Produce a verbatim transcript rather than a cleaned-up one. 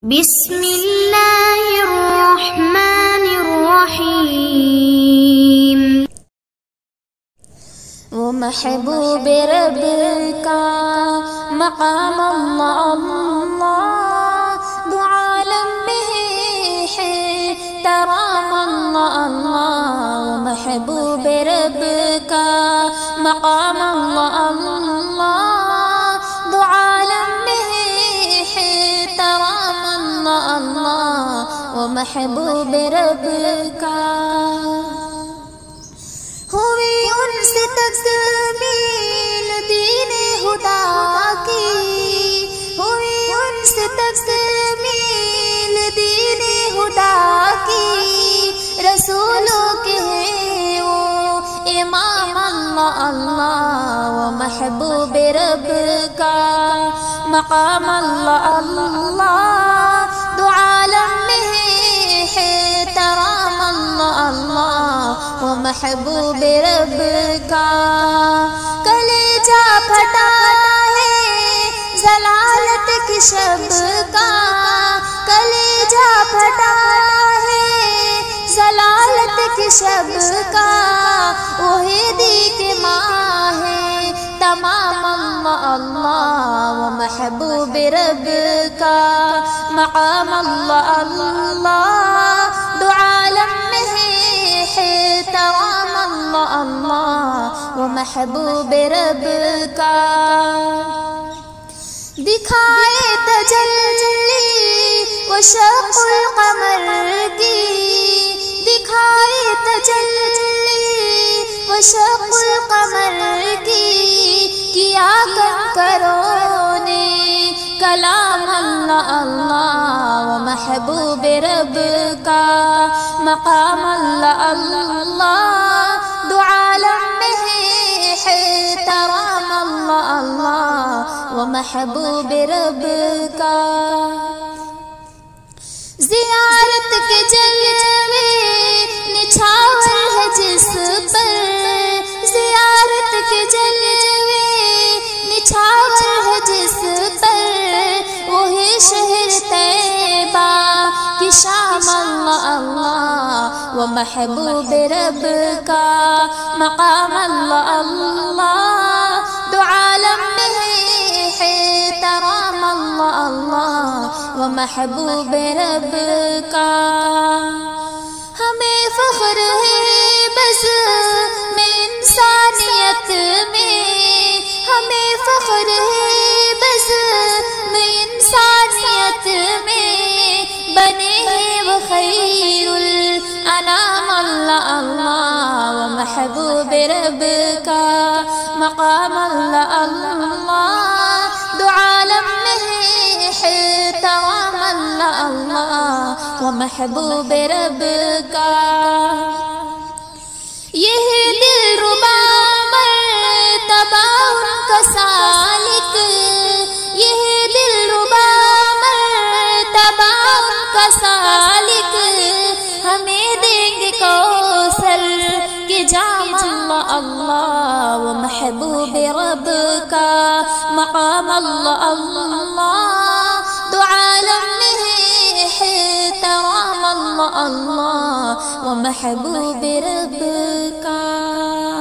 بسم اللہ الرحمن الرحیم۔ وہ محبوب رب کا مقام اللہ اللہ، دو عالم میں ہے ترام اللہ اللہ۔ وہ محبوب رب کا مقام اللہ اللہ، دو عالم میں ہے ترام اللہ اللہ۔ وہ محبوب رب کا ہوئی ان سے تکمیل دین خدا کی، ہوئی ان سے تکمیل دین خدا کی، رسولوں کے ہیں وہ امام اللہ اللہ۔ وہ محبوب رب کا مقام اللہ اللہ، دو عالم میں ہے ترام اللہ اللہ۔ وہ محبوب رب کا کلیجہ پھٹا ہے ضلالت کی شب کا، کلیجہ پھٹا ہے ضلالت کی شب کا، وحیدی کے ماں ہے تمام اللہ اللہ۔ وہ محبوب رب کا مقام اللہ اللہ، دو عالم میں ہے تمام اللہ اللہ۔ وہ محبوب رب کا دکھائے تجلی وہ شق القمر کی، دکھائے تجلی وہ شق القمر کی، کیا کم کرو نے کلام اللہ اللہ۔ وہ محبوب رب کا مقام اللہ اللہ، دو عالم میں ہے ترام اللہ اللہ۔ وہ محبوب رب کا زیارت کے جلوے نچھاور ہے جس پر، زیارت کے جلوے نچھاور ہے جس پر، وہی شہر طیبہ کی شام اللہ اللہ۔ وہ محبوب رب کا مقام اللہ اللہ، دو عالم میں ہے ترام اللہ اللہ۔ وہ محبوب رب کا ہمیں فخر ہے بس میں انسانیت میں، ہمیں فخر ہے بس میں انسانیت میں، بنے ہیں وہ خیر الانام اللہ اللہ۔ وہ محبوب رب کا مقام اللہ اللہ، دو عالم میں ہے تمام اللہ اللہ۔ وہ محبوب رب کا یہ دل ربا مرتبہ ان کا سالک، یہ دل ربا مرتبہ ان کا سالک، ہمیں دیں گے کوثر کے جام اللہ اللہ۔ وہ محبوب رب کا مقام اللہ اللہ، دو عالم میں ہے ترام اللہ اللہ۔ وہ محبوب رب کا